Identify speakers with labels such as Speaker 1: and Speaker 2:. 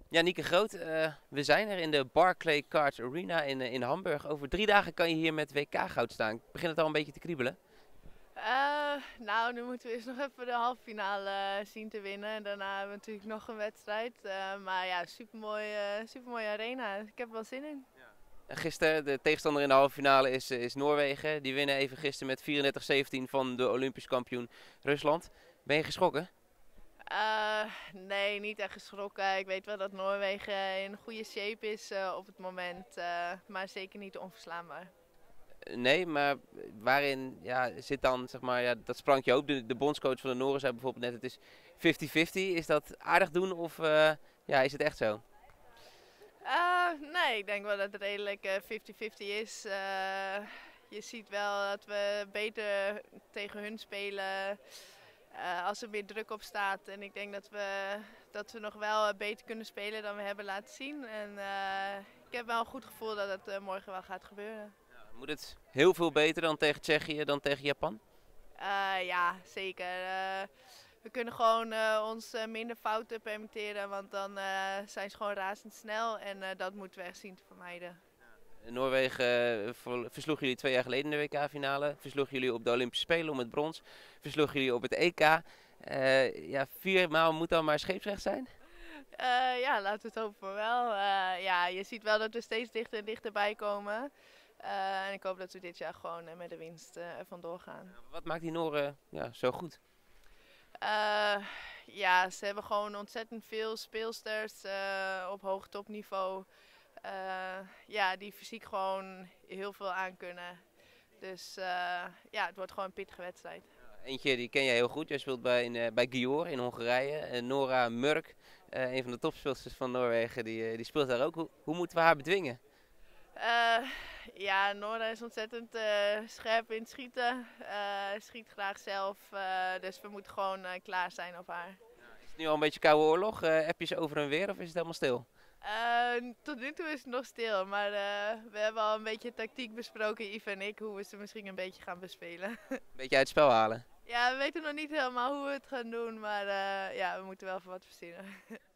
Speaker 1: Ja, Nieke Groot, we zijn er in de Barclaycard Arena in Hamburg. Over 3 dagen kan je hier met WK-goud staan. Begint het al een beetje te kriebelen?
Speaker 2: Nou, nu moeten we eerst nog even de halve finale zien te winnen. En daarna hebben we natuurlijk nog een wedstrijd. Maar ja, supermooie arena. Ik heb er wel zin in.
Speaker 1: Gisteren, de tegenstander in de halve finale is Noorwegen. Die winnen even gisteren met 34-17 van de Olympisch kampioen Rusland. Ben je geschrokken?
Speaker 2: Nee, niet echt geschrokken. Ik weet wel dat Noorwegen in goede shape is op het moment. Maar zeker niet onverslaanbaar.
Speaker 1: Nee, maar waarin ja, zit dan zeg maar, ja, dat sprankje ook? De bondscoach van de Noren zei bijvoorbeeld net, het is 50-50. Is dat aardig doen of ja, is het echt zo?
Speaker 2: Nee, ik denk wel dat het redelijk 50-50 is. Je ziet wel dat we beter tegen hun spelen als er meer druk op staat. En ik denk dat we nog wel beter kunnen spelen dan we hebben laten zien. En ik heb wel een goed gevoel dat het morgen wel gaat gebeuren.
Speaker 1: Moet het heel veel beter dan tegen Tsjechië, dan tegen Japan?
Speaker 2: Ja, zeker. We kunnen gewoon ons minder fouten permitteren, want dan zijn ze gewoon razendsnel. En dat moeten we echt zien te vermijden.
Speaker 1: Noorwegen versloeg jullie 2 jaar geleden in de WK-finale. Versloeg jullie op de Olympische Spelen om het brons. Versloeg jullie op het EK. Ja, 4 maal moet dan maar scheepsrecht zijn.
Speaker 2: Ja, laten we het hopen voor wel. Ja, je ziet wel dat we steeds dichter en dichterbij komen. En ik hoop dat we dit jaar gewoon met de winst er vandoor gaan.
Speaker 1: Wat maakt die Noren ja, zo goed?
Speaker 2: Eh, ja, ze hebben gewoon ontzettend veel speelsters op hoog topniveau. Ja, die fysiek gewoon heel veel aan kunnen. Dus ja, het wordt gewoon een pittige wedstrijd.
Speaker 1: Eentje die ken jij heel goed. Jij speelt bij Győr in Hongarije. Nora Mørk, een van de topspeelsters van Noorwegen, die speelt daar ook. Hoe moeten we haar bedwingen?
Speaker 2: Eh, ja, Noorda is ontzettend scherp in het schieten. Schiet graag zelf. Dus we moeten gewoon klaar zijn op haar.
Speaker 1: Is het nu al een beetje koude oorlog? Appjes over en weer of is het helemaal stil?
Speaker 2: Tot nu toe is het nog stil, maar we hebben al een beetje tactiek besproken, Yves en ik, hoe we ze misschien een beetje gaan bespelen.
Speaker 1: Een beetje uit het spel halen.
Speaker 2: Ja, we weten nog niet helemaal hoe we het gaan doen, maar ja, we moeten wel even wat verzinnen.